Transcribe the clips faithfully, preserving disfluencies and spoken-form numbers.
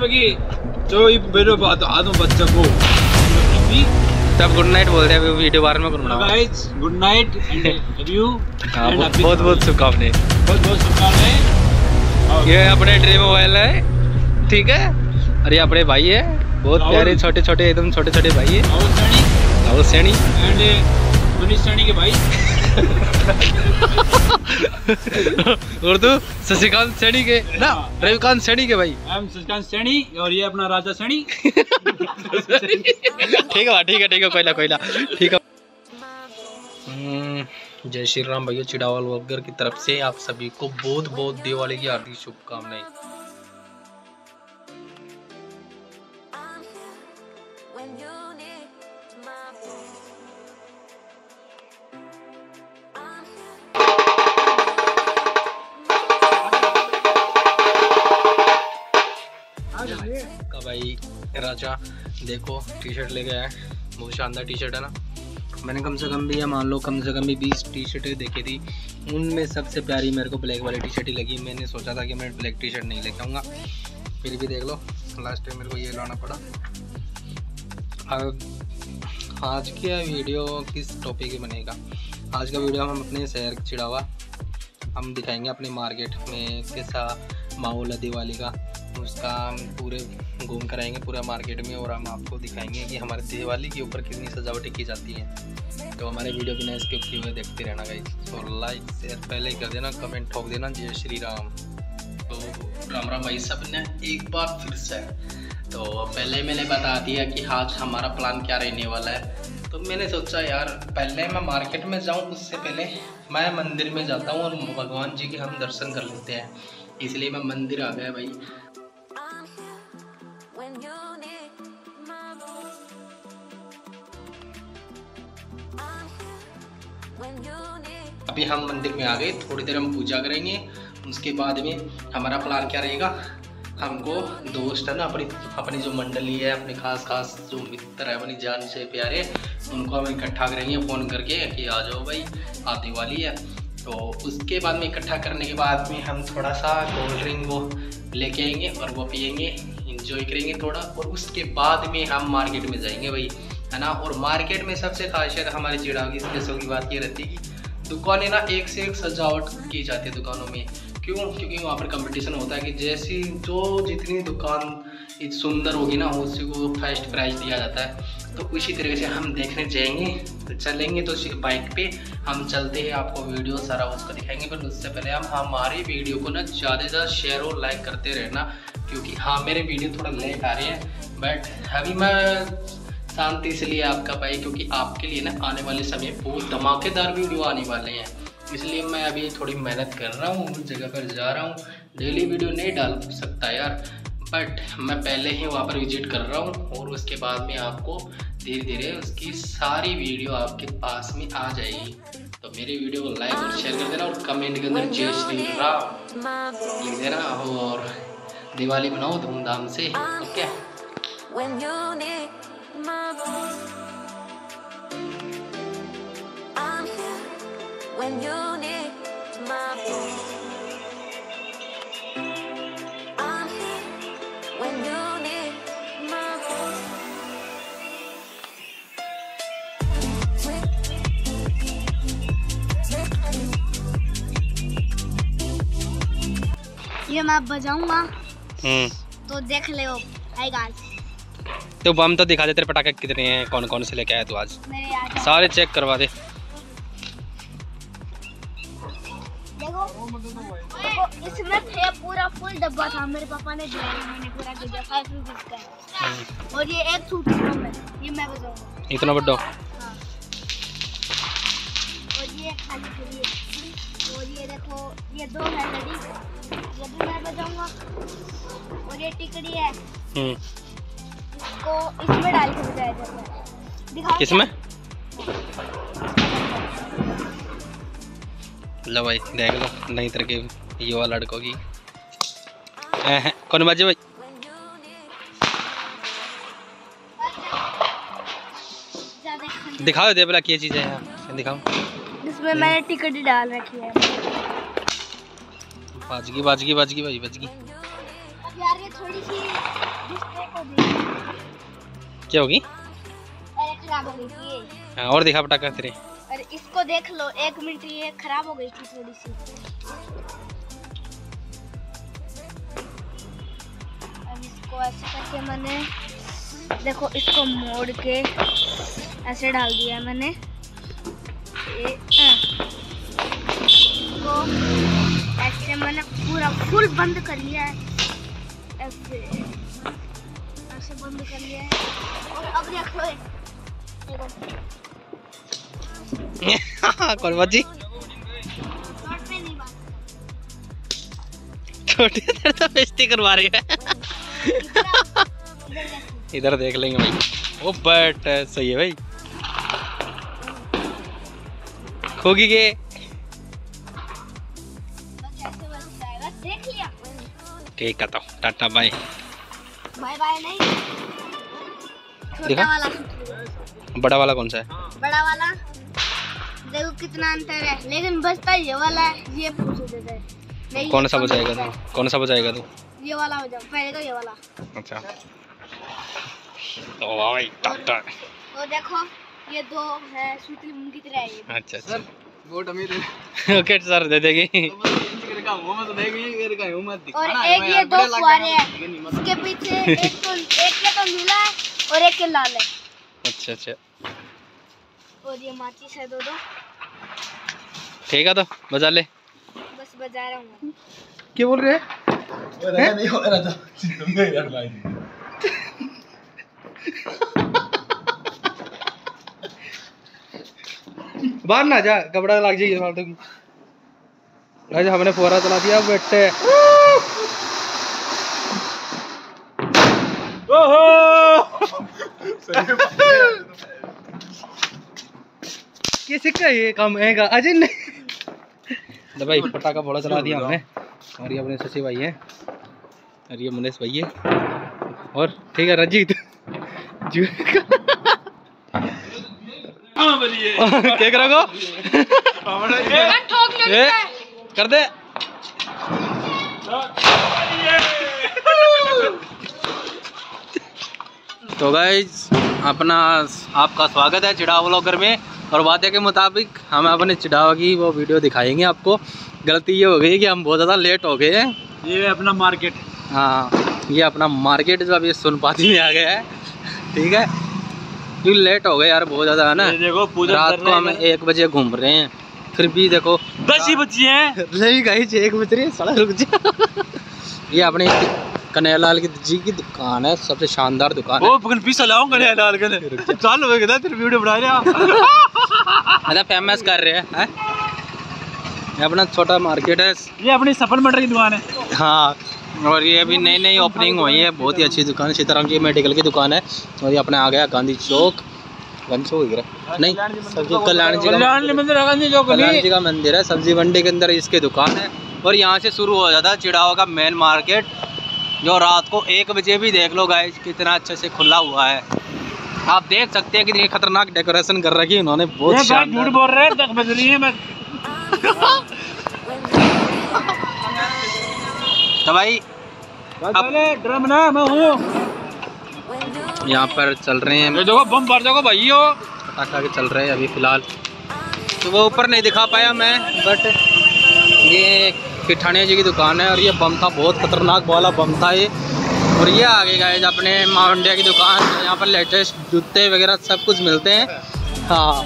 बगी जो ये वीडियो बात आदम बच्चा को तब गुड नाइट बोल रहे हैं वीडियो बारे में करना guys good night and review बहुत बहुत शुभकामनाएं बहुत बहुत शुभकामनाएं। ये अपने ड्रीम मोबाइल है ठीक है और ये अपने भाई है बहुत प्यारे छोटे छोटे एकदम छोटे छोटे भाई है राहुल सैनी राहुल सैनी एंड मनीष सैनी के भाई और तो शशिकांत सैनी के ना रविकांत सैनी के भाई आई एम शशिकांत सैनी और ये अपना राजा सैनी ठीक है ठीक है ठीक है कोयला कोयला ठीक है। जय श्री राम भैया चिड़ावल व्लॉगर की तरफ से आप सभी को बहुत बहुत दिवाली की हार्दिक शुभकामनाएं। का भाई राजा देखो टी शर्ट लेके आया बहुत शानदार टी शर्ट है ना। मैंने कम से कम भी या मान लो कम से कम भी बीस टी शर्टें देखी थी उनमें सबसे प्यारी मेरे को ब्लैक वाली टी शर्ट ही लगी। मैंने सोचा था कि मैं ब्लैक टी शर्ट नहीं लेके आऊँगा फिर भी देख लो लास्ट टाइम मेरे को ये लाना पड़ा। अब आज की वीडियो किस टॉपिक पे बनेगा? आज का वीडियो हम अपने शहर चिड़ावा हम दिखाएंगे अपने मार्केट में कैसा माहौल है दिवाली का उसका हम पूरे घूम कर आएंगे पूरा मार्केट में और हम आपको दिखाएंगे कि हमारे दिवाली के ऊपर कितनी सजावटें की जाती हैं। तो हमारे वीडियो बिना स्किप किए हुए देखते रहना गाइस और लाइक शेयर पहले ही कर देना कमेंट ठोक देना। जय श्री राम। तो राम राम भाई सब ने एक बार फिर से तो पहले मैंने बता दिया कि आज हमारा प्लान क्या रहने वाला है। तो मैंने सोचा यार पहले मैं मार्केट में जाऊँ उससे पहले मैं मंदिर में जाता हूँ और भगवान जी के हम दर्शन कर लेते हैं इसलिए मैं मंदिर आ गया भाई। अभी हम मंदिर में आ गए थोड़ी देर हम पूजा करेंगे उसके बाद में हमारा प्लान क्या रहेगा। हमको दोस्त है ना अपनी अपनी जो मंडली है अपने खास खास जो मित्र है अपनी जान से प्यारे उनको हम इकट्ठा करेंगे फ़ोन करके कि आ जाओ भाई आज दिवाली है। तो उसके बाद में इकट्ठा करने के बाद में हम थोड़ा सा कोल्ड ड्रिंक वो लेके आएंगे और वो पियेंगे इंजॉय करेंगे थोड़ा और उसके बाद में हम मार्केट में जाएंगे भाई है ना। और मार्केट में सबसे खासियत हमारे चिड़ाव की स्पेशल की बात ये रहती है कि दुकानें ना एक से एक सजावट की जाती है दुकानों में। क्यों? क्योंकि वहाँ पर कंपटीशन होता है कि जैसी जो जितनी दुकान सुंदर होगी ना उसी को फर्स्ट प्राइज दिया जाता है। तो उसी तरीके से हम देखने जाएंगे तो चलेंगे तो बाइक पे हम चलते हैं आपको वीडियो सारा उसका दिखाएंगे। पर उससे पहले हम हमारी वीडियो को ना ज़्यादा से ज़्यादा शेयर और लाइक करते रहना क्योंकि हाँ मेरे वीडियो थोड़ा लेट आ रहे हैं बट अभी मैं शांति इसलिए आपका भाई क्योंकि आपके लिए ना आने वाले समय बहुत धमाकेदार वीडियो आने वाले हैं इसलिए मैं अभी थोड़ी मेहनत कर रहा हूँ उस जगह पर जा रहा हूँ। डेली वीडियो नहीं डाल सकता यार बट मैं पहले ही वहाँ पर विजिट कर रहा हूँ और उसके बाद में आपको धीरे धीरे उसकी सारी वीडियो आपके पास में आ जाएगी। तो मेरी वीडियो को लाइक और शेयर कर देना और कमेंट के अंदर जय श्री राम लिख देना और दिवाली बनाओ धूमधाम से okay. When you need my voice, I'm here. When you need my voice. ये मैं बजाऊंगा हम्म तो देख ले हाय गाइस। तो बम तो दिखा दे तेरे पटाखे कितने हैं कौन कौन से लेके आया तू आज सारे चेक करवा दे। देखो इसमें थे पूरा फुल डब्बा था मेरे पापा ने दिया मैंने पूरा दिया फाइव रुपीस का और ये एक सूट है ये मैं बजाऊंगा इतना बड़ा हाँ। और ये खाली फ्री है और ये देखो ये दो है लड़ी ये भी मैं बजाऊंगा और ये टिकड़ी है हम्म इसको इसमें डाल के बजाया जाता है दिखाओ किसमें लो भाई देख लो नई तरह के युवा लड़कों की कौन बाजे भाई दिखाओ दे बोला क्या चीज़ है यहाँ दिखाओ। इसमें मैंने टिकट डाल रखी है बाजगी बाजगी बाजगी भाई बाजगी यार ये थोड़ी सी डिस्प्ले को देख। क्या होगी? अरे खराब हो गई थी ये। हाँ, और दिखा पटाखा तेरे। अरे इसको देख लो, एक मिनट ये खराब हो गई थी थोड़ी सी। अब इसको ऐसे करके मैंने देखो इसको मोड़ के ऐसे डाल दिया मैंने। ये इसको ऐसे मैंने पूरा फुल बंद कर लिया है, ऐसे ऐसे बंद कर लिया है। और अब देख लो कौन बाजी? छोटे इधर तो बेइज्जती करवा रही है। इधर देख लेंगे भाई। ओ बट सही है भाई। खोगी के देख लिया। ठीक है तो टाटा बाय। बाय बाय नहीं, छोटा दिखा? वाला। बड़ा वाला कौन सा है? बड़ा वाला देखो कितना अंतर है, लेकिन बचता ये वाला है। ये पूछ देता है नहीं। कौन सा बजाएगा तू? कौन सा बजाएगा तू? ये वाला बजाओ पहले, तो ये वाला। अच्छा तो भाई टाटा। तो देखो ये दो है सूतली मुंह की तरह है ये। अच्छा अच्छा वोट अमीर ओके सर दे देगी। और एक ये दो फुहारे हैं, इसके पीछे एक तो एक के तो नीला है और एक के लाल है। अच्छा अच्छा और ये माचिस है दो दो। ठीक है तो बजा ले। बस बजा रहा हूँ। क्या बोल रहे हैं? नहीं हो रहा था। बाहर ना जा, कपड़ा लग जाएगी फालतू की। आज हमने फुहारा चला दिया बेटे। किसी का ये काम है का अजय नहीं। तो भाई पटाखा बड़ा चला दिया हमने। और ये अपने शशि भाई है और ये मुनेश भाई है और ठीक है रंजीत क्या करोगे? कर दे। तो गाइस अपना आपका स्वागत है चिड़ावा व्लॉगर में। और वादे के मुताबिक हम अपने चिड़ावा की वो वीडियो दिखाएंगे आपको। गलती ये हो गई कि हम बहुत ज़्यादा लेट हो गए हैं। ये अपना मार्केट। हाँ ये अपना मार्केट जो अभी सोनपाती में आ गया है। ठीक है क्यों लेट हो गए यार बहुत ज़्यादा है ना। देखो पूजा रात को हम एक बजे घूम रहे हैं फिर भी देखो दस ही बजे हैं। नहीं गाइस एक बज रही है साला रुक जा। ये अपने कन्हैयालाल की जी की दुकान है, सबसे शानदार दुकान है। ओ पकड़ पीसा लाऊं कन्हैयालाल के चालू हो गया तेरे वीडियो बना रहा। अच्छा फेमस कर रहे हैं है? ये अपना छोटा मार्केट है। ये अपनी सफल मटर की दुकान है। हाँ और ये अभी नई नई ओपनिंग हुई है, बहुत ही अच्छी दुकान है। सीताराम जी मेडिकल की दुकान है। और ये अपने आ गया गांधी चौक। गांधी चौक नहीं सब्जी कल्याण जी कल्याण मंदिर है, गांधी चौक कल्याण जी का मंदिर है। सब्जी मंडी के अंदर इसकी दुकान है। और यहाँ से शुरू हो जाता है चिड़ावा का मेन मार्केट, जो रात को एक बजे भी देख लो गाइस कितना अच्छे से खुला हुआ है। आप देख सकते हैं कितनी खतरनाक डेकोरेशन कर रखी है इन्होंने। बहुत झूठ बोल रहे हैं, दस बज रही है मैं। तो भाई ड्रम ना मैं हूँ यहाँ पर चल रहे हैं देखो बम भर जाओ भाई हो पटाखा के चल रहे हैं अभी फिलहाल। तो वो ऊपर नहीं दिखा पाया मैं, बट ये किठानिया जी की दुकान है। और ये बम था बहुत खतरनाक वाला बम था ये। और ये आगे गए अपने माँ इंडिया की दुकान, यहाँ पर लेटेस्ट जूते वगैरह सब कुछ मिलते हैं। हाँ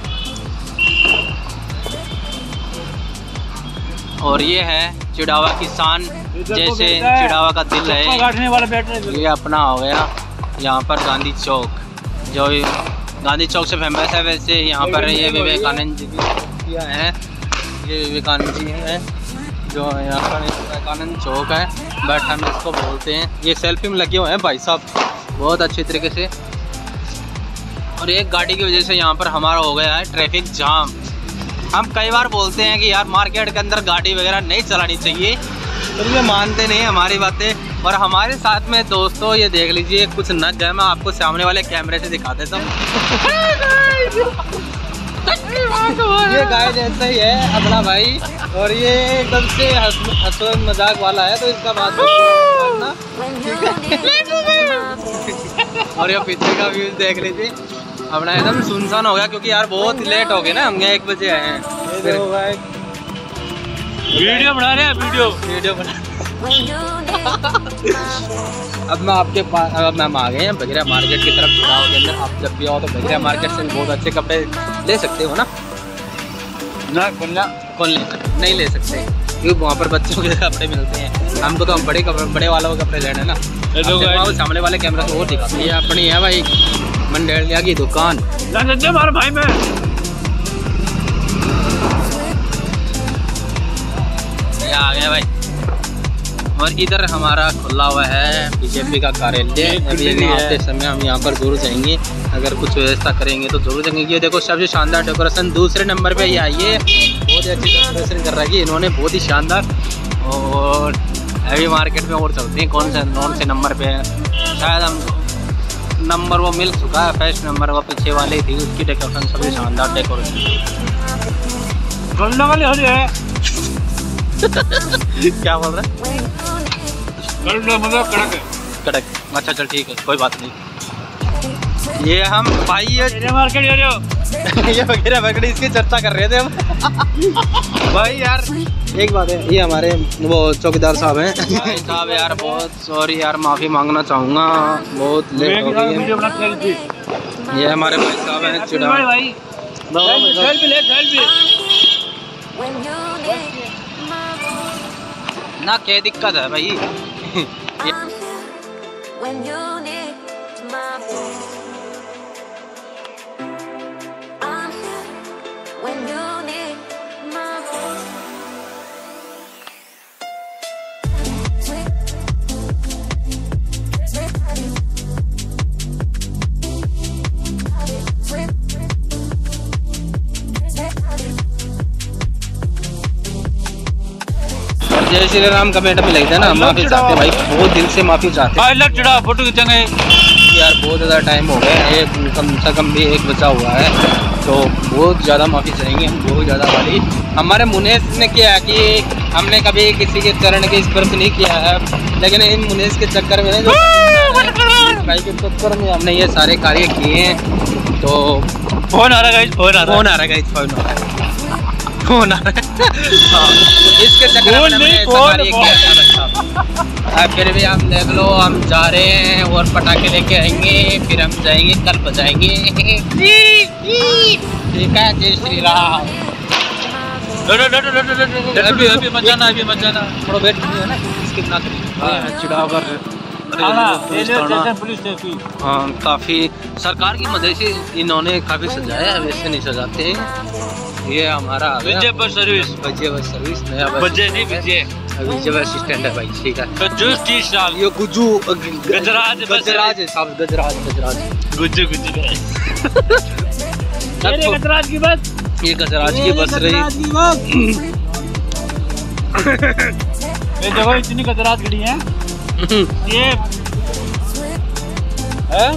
और ये है चिड़ावा की शान, जैसे चिड़ावा का दिल है। ये अपना हो गया यहाँ पर गांधी चौक, जो गांधी चौक से फेमस है। वैसे यहाँ पर ये विवेकानंद जी की है, ये विवेकानंद जी हैं जो यहाँ पर विवेकानंद चौक है, बट हम इसको बोलते हैं। ये सेल्फी में लगे हुए हैं भाई साहब बहुत अच्छे तरीके से। और एक गाड़ी की वजह से यहाँ पर हमारा हो गया है ट्रैफिक जाम। हम कई बार बोलते हैं कि यार मार्केट के अंदर गाड़ी वगैरह नहीं चलानी चाहिए, तो ये मानते नहीं हमारी बातें। और हमारे साथ में दोस्तों ये देख लीजिए कुछ नग है, मैं आपको सामने वाले कैमरे से दिखा देता हूँ। ये गाय जैसा ही है अपना भाई, और ये एकदम से हंसो मजाक वाला है, तो इसका बात ना ठीक है। और ये पीछे का व्यूज देख लीजिए, अपना एकदम सुनसान हो गया क्योंकि यार बहुत लेट हो गए ना, हम यहाँ एक बजे आए हैं। वीडियो बना रहे हैं, वीडियो वीडियो बना। अब मैं आपके पास, अब हम आ गए हैं बगैरा मार्केट की तरफ, चुनाव के अंदर। आप जब भी आओ तो बगैरा मार्केट से बहुत अच्छे कपड़े ले सकते हो ना? ना कौन कौन ले सकते? नहीं ले सकते क्योंकि वहाँ पर बच्चों के कपड़े मिलते हैं। हमको तो हम बड़े कपड़े, बड़े वालों के कपड़े लेने ना। वो सामने वाले कैमरा से और दिखा। ये अपनी है भाई मंडेलिया की दुकान। हमारा भाई मैं आ गया भाई। और इधर हमारा खुला हुआ है बीजेपी का कार्यालय। अभी आते समय हम यहाँ पर जरूर जाएंगे, अगर कुछ व्यवस्था करेंगे तो जरूर जाएंगे। ये देखो सबसे शानदार डेकोरेशन दूसरे नंबर पे ये आई है, बहुत ही अच्छी डेकोरेशन कर रखी है इन्होंने, बहुत ही शानदार। और अभी मार्केट में और चलते हैं कौन से कौन से नंबर पे है, शायद हम नंबर वो मिल चुका है, फर्स्ट नंबर वो पीछे वाली थी, उसकी डेकोरेशन सबसे शानदार डेकोरेशन। क्या बोल रहा है? मतलब कड़क है। कड़क, अच्छा चल ठीक है, कोई बात नहीं। ये हम भाई ये मार्केट ये वगैरह वगैरह इसकी चर्चा कर रहे थे हम। भाई यार एक बात है, ये हमारे वो चौकीदार साहब हैं। भाई साहब यार बहुत सॉरी यार, माफ़ी मांगना चाहूँगा, बहुत लेट हो गई है। ये हमारे भाई साहब हैं चिड़ा भाई। ना क्या दिक्कत है भाई? जय श्री राम कमेंट में लिखते हैं ना, माफी चाहते भाई, बहुत दिल से माफी चाहते हैं। चढ़ा फोटो खींचेंगे यार, बहुत ज़्यादा टाइम हो गया है, कम से कम भी एक बचा हुआ है, तो बहुत ज़्यादा माफ़ी चाहेंगे हम, बहुत ज़्यादा वाली। हमारे मुनेश ने किया कि हमने कभी किसी के चरण के स्पर्श नहीं किया है, लेकिन इन मुनेश के चक्कर में जो भाई के चक्कर में हमने ये सारे कार्य किए हैं। तो फोन आ रहा है, फोन आ रहा है, फोन आ रहा है, फोन आ रहा है, फोन आ रहा है। इसके चक्कर में हमने ऐसा कार्य किया था भाई साहब। फिर भी हम देख लो, हम जा रहे हैं और पटाखे लेके आएंगे, फिर हम जाएंगे, कल बजाएंगे। ठीक है, जय श्री राम। अभी अभी मत जाना, अभी मत जाना, थोड़ा वेट कीजिए ना, इसके ना करिए चिढ़ाकर। Police station. हाँ, काफ़ी सरकार की मदद से इन्होंने काफ़ी सजाया है, वैसे नहीं सजाते हैं। ये हमारा विजय बस सर्विस, विजय बस सर्विस, नया बस विजय नहीं विजय विजय बस स्टैंड है भाई। ठीक है, गज्जू तीस साल, ये गुज्जू गजराज गजराज है साहब, गजराज गजराज गुज्जू गुज्जू ये गजराज की बस, ये गजराज की बस रही। ये देखो इतनी गजराज खड़ी है, ये है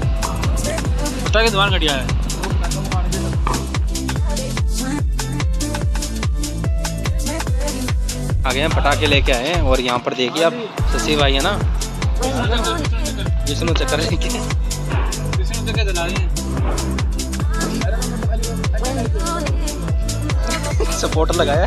की दुकान घटिया है। आ गए हैं, पटाखे लेके आए हैं, और यहाँ पर देखिए आप शशि भाई है ना, जिसने चक्कर लेके सपोर्टर लगाया।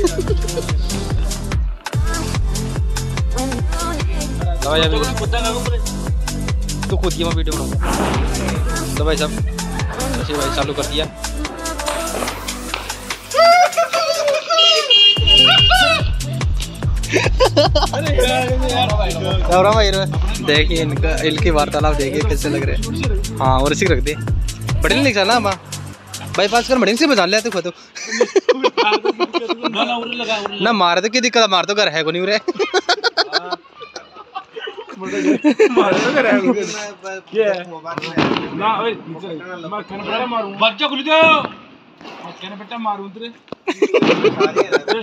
तो खुद की मैं वीडियो बनाऊंगा। तो भाई साहब शशि भाई चालू कर दिया। देखिए इनका, इनकी वार्तालाप देखिए कैसे लग रहे हैं। हाँ, और इसी रख दे बड़े नहीं चला हम भाई, पास कर बड़े से बजा ले तो खुद ना मार दो, की दिक्कत, मार तो घर है को नहीं रहे।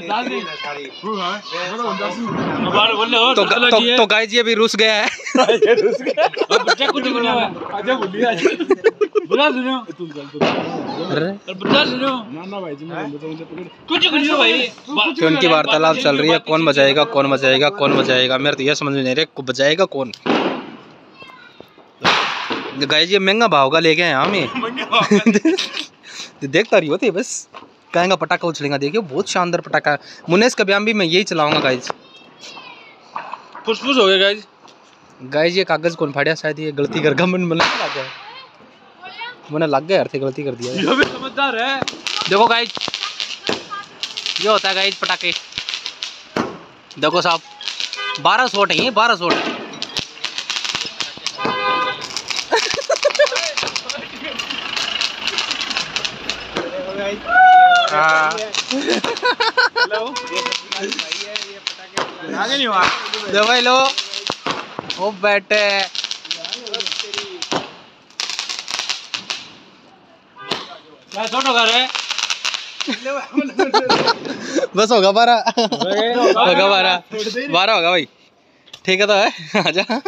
तो तो, तो गाइस ये भी रुस गया है। बच्चा कुछ नहीं हुआ आजा बोलिए आजा बुला सुनो अरे बच्चा सुनो ना ना भाई जी कुछ नहीं हो भाई। तो उनकी वार्तालाप चल रही है, कौन बचाएगा कौन बचाएगा कौन बचाएगा। मेरे तो ये समझ में नहीं रहा बचाएगा कौन। गाइस ये महंगा भाव का लेके आए हमें। देखता रही होती बस कहेंगा पटाखा उछलेगा। देखिए बहुत शानदार पटाखा है। मुनेश का बयान भी मैं यही चलाऊंगा गाइस। फुसफुस हो गया गाइस। गाइस ये कागज कौन फाड़ा शायद ये गलती कर गया। मन लग गया मैंने लग गया यार थे गलती कर दिया। ये भी समझदार है। देखो गाइस ये होता है गाइस पटाखे। देखो साहब बारह शॉट है ये बारह शॉट। आगे नहीं हुआ दे भाई लो ओ बैठे क्या छोटो घर है। बस होगा बारह होगा बारह बारह होगा भाई ठीक है तो है आजा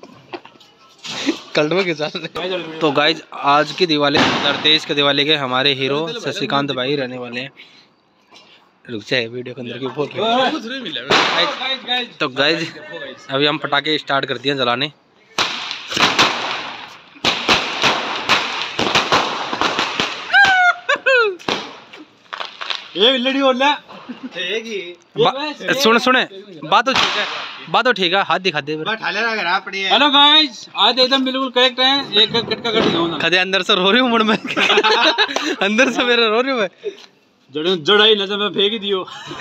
कल में किसा। तो गाइज आज की दिवाली दो हज़ार तेईस के दिवाली के हमारे हीरो शशिकांत भाई रहने वाले हैं। रुक जाए वीडियो के अंदर की ऊपर। तो गाइज अभी हम पटाखे स्टार्ट कर दिए जलाने। ये लड़ी हो ना सुन सुने बात तो ठीक है बात तो ठीक है हाथ दिखा दे। हेलो गाइस आज एकदम बिल्कुल करेक्ट है। एक कटका कट गया खदे अंदर से रो रही हूँ मुड़ में अंदर से मेरे रो रही हूँ मैं जड़ जड़ाई नजर में फेंक दियो।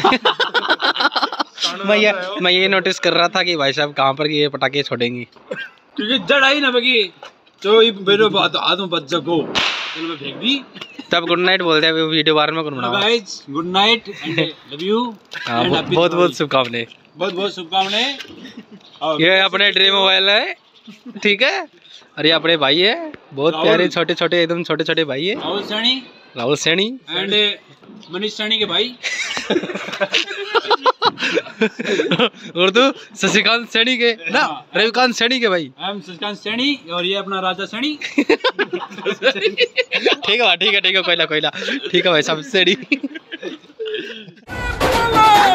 मैं ये मैं ये नोटिस कर रहा था कि भाई साहब कहाँ पर ये पटाखे छोड़ेंगी क्योंकि जड़ाई ना बगी तो ये मेरे हाथ में बच जाओ चलो मैं फेंक दी। तब गुड नाइट बोलते हैं वीडियो बार में कौन बनाओ। Guys good night and love you. बहुत बहुत शुभकामनाएं बहुत बहुत शुभकामनाएं। ये अपने ड्रीम मोबाइल है ठीक है और ये अपने भाई है बहुत प्यारे छोटे छोटे एकदम छोटे छोटे भाई है राहुल सैनी राहुल सैनी एंड मनीष सैनी के भाई और तो शशिकांत सैनी के ना रविकांत सैनी के भाई। हम शशिकांत सैनी और ये अपना राजा सैनी। ठीक है ठीक है ठीक है कोयला कोयला ठीक है भाई सब सैनी।